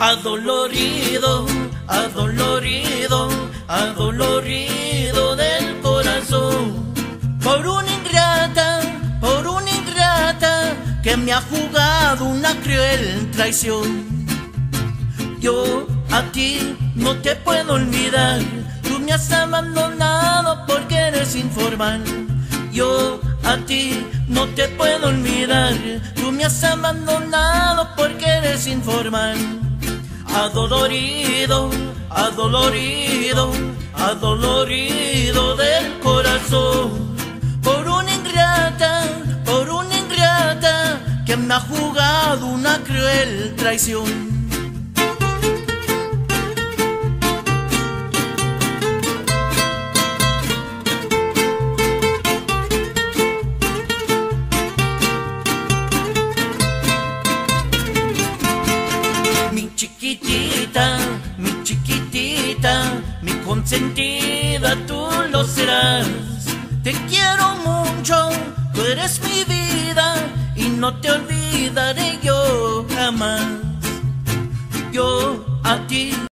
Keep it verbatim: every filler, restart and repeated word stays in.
Adolorido, adolorido, adolorido del corazón, por una ingrata, por una ingrata que me ha jugado una cruel traición. Yo a ti no te puedo olvidar, tú me has abandonado porque eres informal. Yo a ti no te puedo olvidar, tú me has abandonado porque eres informal. Adolorido, adolorido, adolorido del corazón, por una ingrata, por una ingrata que me ha jugado una cruel traición. Chiquitita, mi chiquitita, mi consentida, tú lo serás. Te quiero mucho, tú eres mi vida y no te olvidaré yo jamás. Yo a ti